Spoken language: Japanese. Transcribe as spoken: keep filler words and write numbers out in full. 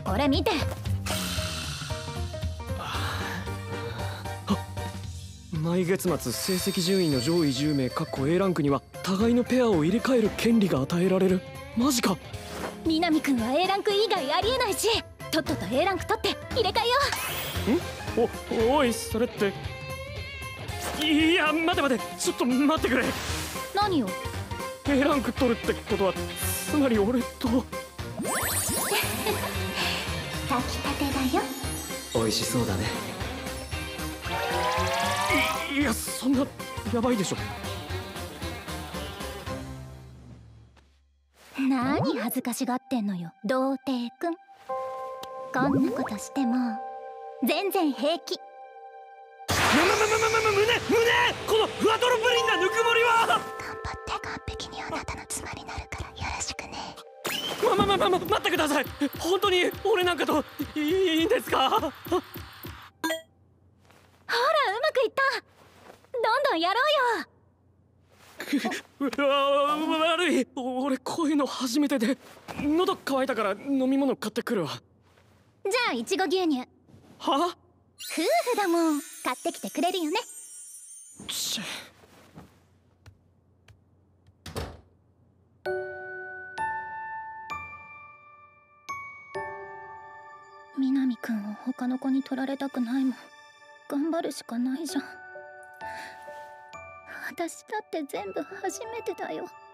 これ見て。 毎月末成績順位の上位じゅう名 A ランクには互いのペアを入れ替える権利が与えられる。マジか。 南くんは A ランク以外ありえないし、とっとと A ランク取って入れ替えよう。んおおい、それって。いや待て待て、ちょっと待ってくれ。 何よ。 A ランク取るってことはつまり俺と炊きたてだよ。 美味しそうだね。い, いやそんなやばいでしょ。 何恥ずかしがってんのよ童貞くん。こんなことしても全然平気。 むむむむむむ胸胸このふわとろプリンなぬくもりは。 頑張って完璧にあなたの妻になるからよろしくね。 ままままま待ってください。本当に俺なんかといいんですか。ほらうまくいった。どんどんやろうよ。うわ悪い、俺こういうの初めてで喉乾いたから飲み物買ってくるわ。 じゃあいちご牛乳。 は？ 夫婦だもん、買ってきてくれるよね。 ち南くんを他の子に取られたくないもん。頑張るしかないじゃん。私だって全部初めてだよ。